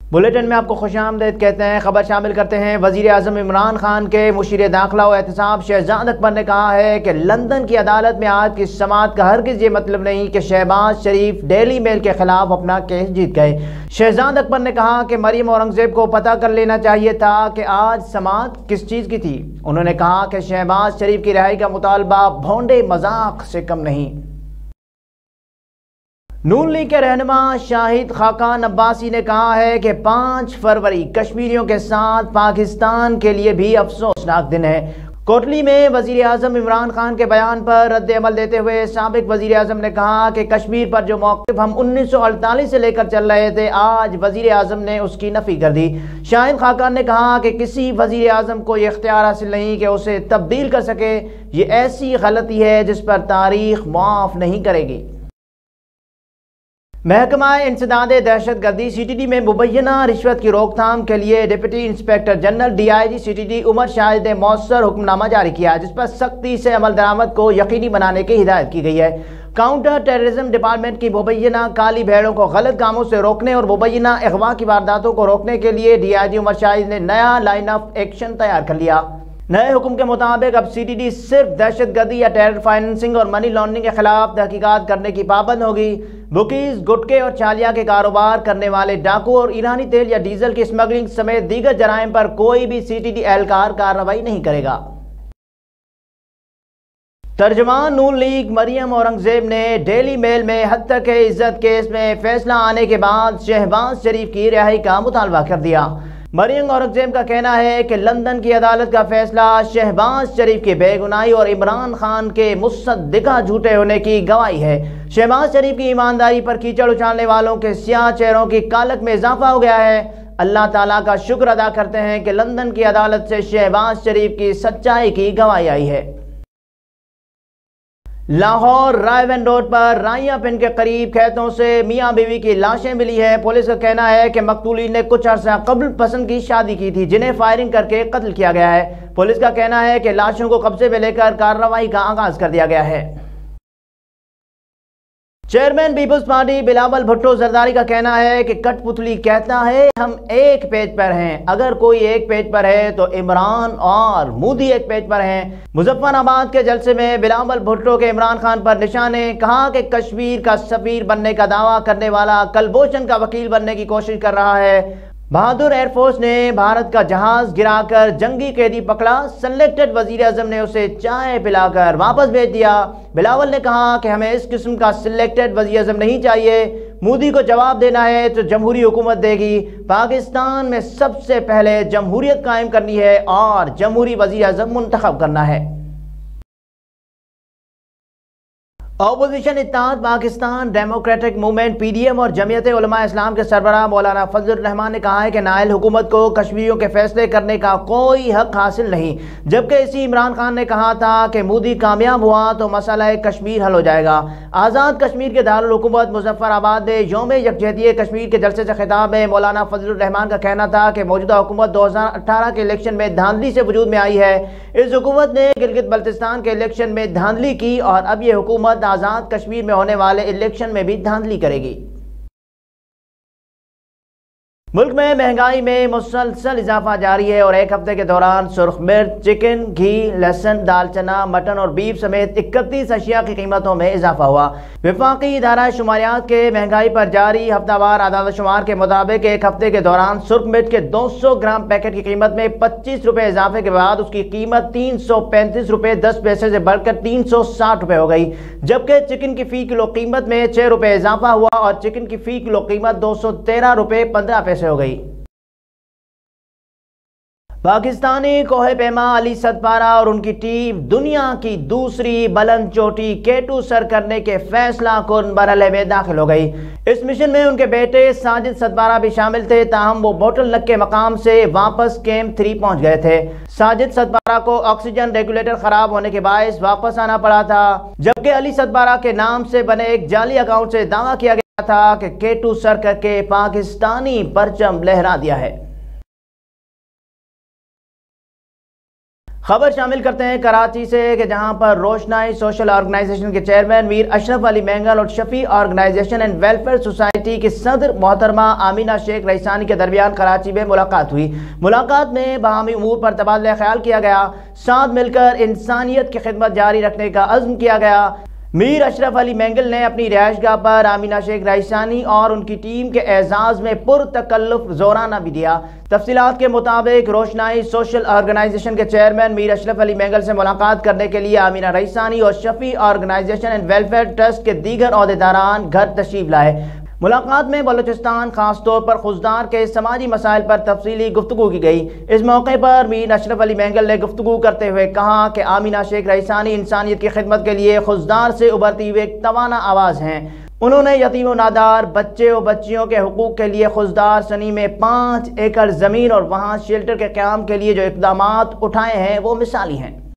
Bulletin में आपको खुशामदीद कहते हैं। खबर शामिल करते हैं। वजीर आज़म इमरान खान के मुशीर दाखिला व एहतसाब शहजाद अकबर ने कहा है कि लंदन की अदालत में आज की समाअत का हरगिज़ ये मतलब नहीं कि शहबाज शरीफ डेली मेल के खिलाफ अपना केस जीत गए। शहजाद अकबर ने कहा कि मरियम औरंगजेब को पता कर लेना चाहिए था कि आज समाअत किस चीज़ की थी। उन्होंने कहा कि शहबाज शरीफ की रिहाई का मुतालबा भोंडे मजाक से कम नहीं। नून लीग के रहनुमा शाहिद खाकान अब्बासी ने कहा है कि 5 फरवरी कश्मीरियों के साथ पाकिस्तान के लिए भी अफसोसनाक दिन है। कोटली में वजीर आज़म इमरान खान के बयान पर रद्द अमल देते हुए साबिक वजीर आज़म ने कहा कि कश्मीर पर जो मौक़िफ़ हम 1948 से लेकर चल रहे थे, आज वजीर आज़म ने उसकी नफ़ी कर दी। शाहिद खाकान ने कहा कि किसी वजीर आज़म को यह इख्तियार हासिल नहीं कि उसे तब्दील कर सके। ये ऐसी गलती है जिस पर तारीख माफ़ नहीं करेगी। महकमा इंसदाद दहशत गर्दी CTD में मुबैना रिश्वत की रोकथाम के लिए deputy inspector general DIG CTD Umar Shahid ने मौसर हुक्मनामा जारी किया, जिस पर सख्ती से अमल दरामद को यकीनी बनाने की हिदायत की गई है। काउंटर टेररिज्म डिपार्टमेंट की मुबैना काली भेड़ों को गलत कामों से रोकने और मुबैना अगवा की वारदातों को रोकने के लिए DIG उमर शाहिद ने नया लाइन ऑफ एक्शन तैयार कर लिया। नए हुक्म के मुताबिक अब CTD सिर्फ दहशतगर्दी या टेरर फाइनेंसिंग और मनी लॉन्ड्रिंग के खिलाफ तहकीकात करने की पाबंद होगी। बुकीज, गुटके और चालिया के कारोबार करने वाले डाकू और ईरानी तेल या डीजल की स्मगलिंग समेत दीगर जराइम पर कोई भी CTD एहलकार कार्रवाई नहीं करेगा। तर्जमान नून लीग मरियम औरंगजेब ने डेली मेल में हद तक इज्जत केस में फैसला आने के बाद शहबाज शरीफ की रिहाई का मुतालबा कर दिया। मरियम औरंगजेब का कहना है कि लंदन की अदालत का फैसला शहबाज शरीफ की बेगुनाही और इमरान खान के मुसद्दिका झूठे होने की गवाही है। शहबाज शरीफ की ईमानदारी पर कीचड़ उछालने वालों के स्याह चेहरों की कालक में इजाफा हो गया है। अल्लाह ताला का शुक्र अदा करते हैं कि लंदन की अदालत से शहबाज शरीफ की सच्चाई की गवाही आई है। लाहौर रायवन रोड पर राइया पिन के करीब खेतों से मियां बीवी की लाशें मिली है। पुलिस का कहना है कि मकतूली ने कुछ अर्सा कबल पसंद की शादी की थी, जिन्हें फायरिंग करके कत्ल किया गया है। पुलिस का कहना है कि लाशों को कब्जे में लेकर कार्रवाई का आगाज कर दिया गया है। Chairman People's Party Bilawal Bhutto Zardari का कहना है कि कठपुतली कहता है हम एक पेज पर हैं, अगर कोई एक पेज पर है तो इमरान और मोदी एक पेज पर हैं। मुजफ्फराबाद के जलसे में बिलावल भुट्टो के इमरान खान पर निशाने, कहा कि कश्मीर का सफीर बनने का दावा करने वाला कलभूषण का वकील बनने की कोशिश कर रहा है। बहादुर एयरफोर्स ने भारत का जहाज गिराकर जंगी कैदी पकड़ा, सिलेक्टेड वजीर आजम ने उसे चाय पिलाकर वापस भेज दिया। बिलावल ने कहा कि हमें इस किस्म का सिलेक्टेड वजीर आजम नहीं चाहिए, मोदी को जवाब देना है तो जमहूरी हुकूमत देगी। पाकिस्तान में सबसे पहले जमहूरियत कायम करनी है और जमहूरी वजीर आजम मुंतखब करना है। अपोजिशन इत्तेहाद पाकिस्तान डेमोक्रेटिक मूवमेंट PDM और जमीयत उलमा इस्लाम के सरबराह मौलाना फजल रहमान ने कहा है कि नायल हुकूमत को कश्मीरियों के फैसले करने का कोई हक हासिल नहीं, जबकि इसी इमरान खान ने कहा था कि मोदी कामयाब हुआ तो मसला कश्मीर हल हो जाएगा। आज़ाद कश्मीर के दारुल हुकूमत मुजफ्फराबाद में यौम यकजहती कश्मीर के जलसे से खिताब में मौलाना फजल रहमान का कहना था कि मौजूदा हुकूमत 2018 के इलेक्शन में धांधली से वजूद में आई है। इस हुकूमत ने गिलगित बल्तिस्तान के इलेक्शन में धांधली की और अब ये हुकूमत आज़ाद कश्मीर में होने वाले इलेक्शन में भी धांधली करेगी। मुल्क में महंगाई में मुसलसल इजाफा जारी है और एक हफ्ते के दौरान सुर्ख मिर्च, चिकन, घी, लहसुन, दालचना, मटन और बीफ समेत 31 अशिया की कीमतों में इजाफा हुआ। वफाकी इदारा शुमारियात के महंगाई पर जारी हफ्तावार आदाद शुमार के मुताबिक एक हफ्ते के दौरान सुर्ख मिर्च के 200 ग्राम पैकेट की कीमत में 25 रुपये इजाफे के बाद उसकी कीमत 335 रुपये 10 पैसे से बढ़कर 360 रुपये हो गई, जबकि चिकन की फी किलो कीमत में 6 रुपये इजाफा हुआ और चिकन की फी किलो कीमत 213 रुपये 15 पैसे हो गई। पाकिस्तानी कोहे पैमा अली सदपारा और उनकी टीम दुनिया की दूसरी बुलंद चोटी K2 सर करने के फैसला कुन मरहले में दाखिल हो गई। इस मिशन में उनके बेटे साजिद सदपारा भी शामिल थे, ताहम वो बोटल नक के मकाम से वापस कैंप 3 पहुंच गए थे। साजिद सदपारा को ऑक्सीजन रेगुलेटर खराब होने के बायस वापस आना पड़ा था, जबकि अली सदपारा के नाम से बने एक जाली अकाउंट से दावा किया गया था कि K2 सर करके पाकिस्तानी परचम लहरा दिया है। खबर शामिल करते हैं कराची से कि जहां पर रोशनाई सोशल ऑर्गेनाइजेशन के चेयरमैन मीर अशरफ अली मेंगल और Shafi organisation and welfare society की सदर मोहतरमा आमीना शेख रईसानी के दरमियान कराची में मुलाकात हुई। मुलाकात में बाहमी उमूर पर तबादला ख्याल किया गया, साथ मिलकर इंसानियत की खिदमत जारी रखने का अज़्म किया गया। मीर अशरफ अली मेंगल ने अपनी रिहाइशगाह पर आमीना शेख रईसानी और उनकी टीम के एजाज़ में पुरतकल्लुफ जोराना भी दिया। तफसीलात के मुताबिक रोशनाई सोशल ऑर्गेनाइजेशन के चेयरमैन मीर अशरफ अली मेंगल से मुलाकात करने के लिए आमीना रईसानी और Shafi organisation and welfare trust के दीगर अहदेदारान घर तशरीफ लाए। मुलाकात में बलूचिस्तान खासतौर पर खुजदार के समाजी मसाइल पर तफसीली गुफ्तगू की गई। इस मौके पर मीर अशरफ अली मेंगल ने गुफ्तगू करते हुए कहा कि आमीना शेख रईसानी इंसानियत की खिदमत के लिए खुजदार से उभरती हुई एक तवाना आवाज़ हैं। उन्होंने यतीम व नादार बच्चे और बच्चियों के हुकूक के लिए खुजदार सनी में 5 एकड़ ज़मीन और वहाँ शेल्टर के क़याम के लिए जो इक़दामात उठाए हैं वो मिसाली हैं।